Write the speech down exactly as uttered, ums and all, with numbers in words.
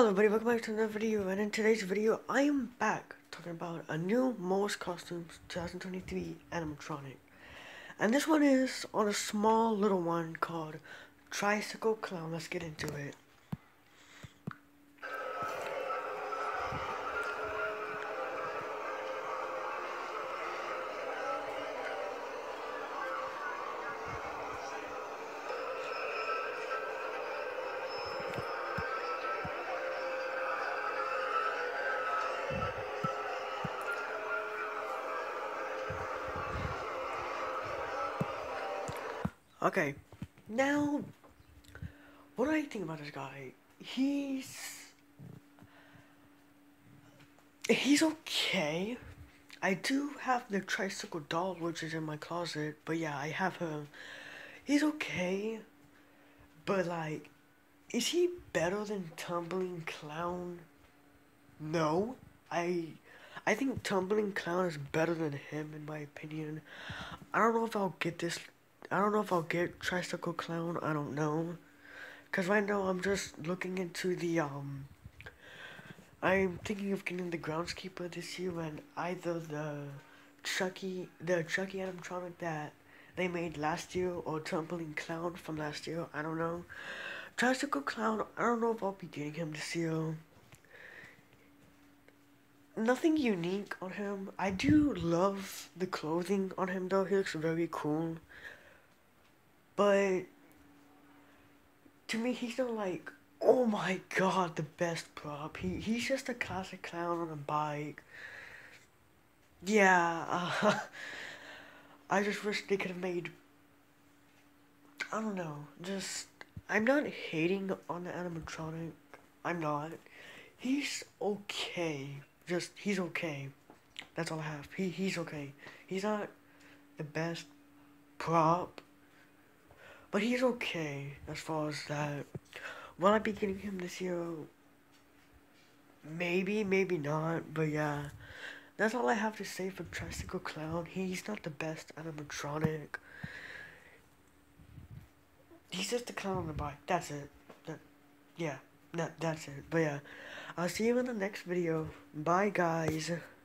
everybody, welcome back to another video, and in today's video, I am back talking about a new most Costumes twenty twenty-three animatronic. And this one is on a small little one called Tricycle Clown. Let's get into it. Okay, now, what do I think about this guy? He's... He's okay. I do have the tricycle doll, which is in my closet, but yeah, I have him. He's okay, but like, is he better than Tumbling Clown? No. I I think Tumbling Clown is better than him in my opinion. I don't know if I'll get this I don't know if I'll get Tricycle Clown, I don't know. Cause right now I'm just looking into the um I'm thinking of getting the Groundskeeper this year, and either the Chucky the Chucky animatronic that they made last year or Tumbling Clown from last year, I don't know. Tricycle Clown, I don't know if I'll be getting him this year. Nothing unique on him. I do love the clothing on him though, he looks very cool. But to me, he's not like, oh my god, the best prop. He He's just a classic clown on a bike. Yeah, uh, I just wish they could have made, I don't know, just, I'm not hating on the animatronic. I'm not. He's okay. Just, he's okay. That's all I have. He He's okay. He's not the best prop, but he's okay as far as that. Will I be getting him this year? Maybe, maybe not, but yeah. That's all I have to say for Tricycle Clown. He's not the best animatronic. He's just a clown on the bike. That's it. That, yeah, that, that's it. But yeah, I'll see you in the next video. Bye, guys.